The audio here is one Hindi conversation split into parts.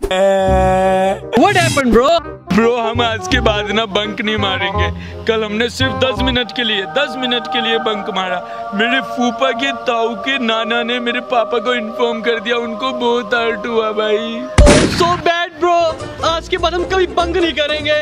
What happened, bro? ब्रो हम आज के बाद ना बंक नहीं मारेंगे। कल हमने सिर्फ 10 मिनट के लिए बंक मारा। मेरे फूफा के ताऊ के नाना ने मेरे पापा को इन्फॉर्म कर दिया, उनको बहुत हर्ट हुआ भाई। So bad, bro. आज के बाद हम कभी बंक नहीं करेंगे।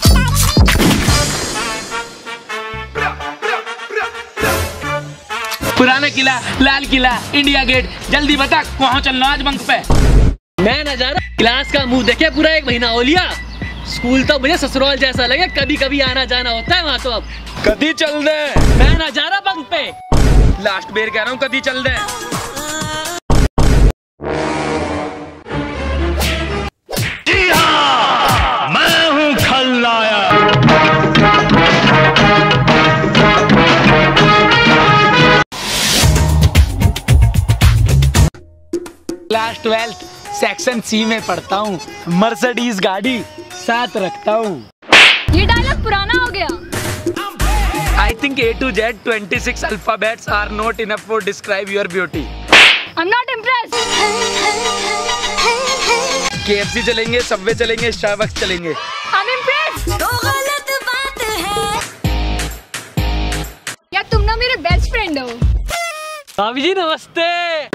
पुराना किला, लाल किला, इंडिया गेट, जल्दी बता कहाँ चलना आज बंक पे? मैं नजारा क्लास का मुंह देखे पूरा 1 महीना हो लिया। स्कूल तो मुझे ससुराल जैसा लगे, कभी कभी आना जाना होता है वहाँ। तो अब कभी चल दे। मैं नजारा बंक पे लास्ट बेर कह रहा हूँ, कभी चल दे। जी हाँ, मैं हूँ खलनायक। क्लास 12 सेक्शन सी में पढ़ता हूँ। मर्सिडीज गाड़ी साथ रखता हूँ। ये डायलॉग पुराना हो गया। I think A to Z 26 alphabets are not enough for describe your beauty. I'm not impressed. KFC चलेंगे, सबवे चलेंगे, स्टारबक्स चलेंगे। I'm impressed. तो गलत बात है। या तुम ना मेरे बेस्ट फ्रेंड हो। भाभी जी नमस्ते।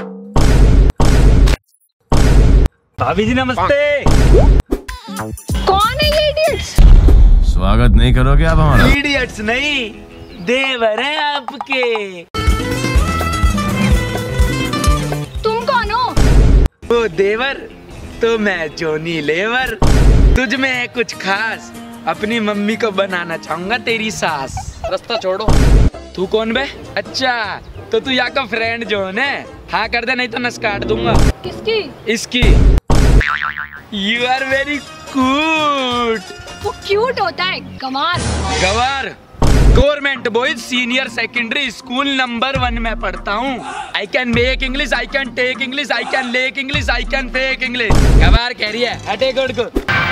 भाभी जी नमस्ते। कौन है ये इडियट्स? स्वागत नहीं करोगे आप हमारा? इडियट्स नहीं, देवर हैं आपके। तुम कौन हो? वो देवर तो मैं जोनी लेवर। तुझ में है कुछ खास, अपनी मम्मी को बनाना चाहूंगा तेरी सास। रास्ता छोड़ो। तू कौन बे? अच्छा तो तू यहाँ का फ्रेंड जोन है? हाँ कर दे, नहीं तो नस काट दूंगा। किसकी? इसकी। You are very cute. वो क्यूट होता है, गंवार। गवार। Government boys senior secondary school number 1 में पढ़ता हूँ। I can make English, I can take English, I can lake English, I can fake English. गवार कह रही है, हटे गुड को।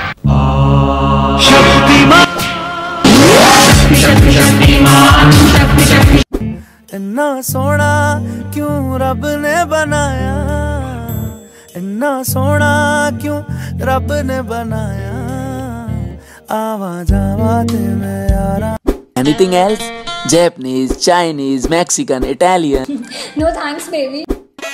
इन्ना सोना क्यों रब ने बनाया, इन्ना सोना क्यों रब ने बनाया, आवा जावा ते में यारा। Anything else? Japanese, Chinese, Mexican, Italian? No thanks baby.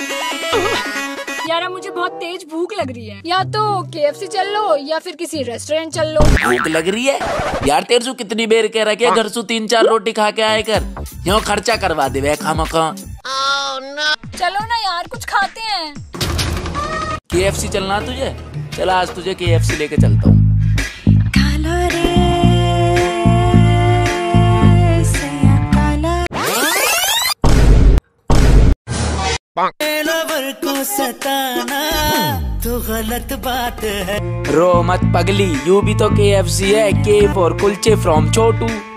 यार मुझे बहुत तेज भूख लग रही है, या तो KFC चल लो या फिर किसी रेस्टोरेंट चल लो। भूख लग रही है यार? तेरे से कितनी बेर कह रहा है घर से 3-4 रोटी खा के आए कर, यहाँ खर्चा करवा दे खामखा। चलो ना यार कुछ खाते हैं। KFC चलना तुझे? चला आज तुझे KFC लेके चलता हूँ। को सताना तो गलत बात है। रो मत पगली, यू भी तो KFC है। K for कुलचे फ्रॉम छोटू।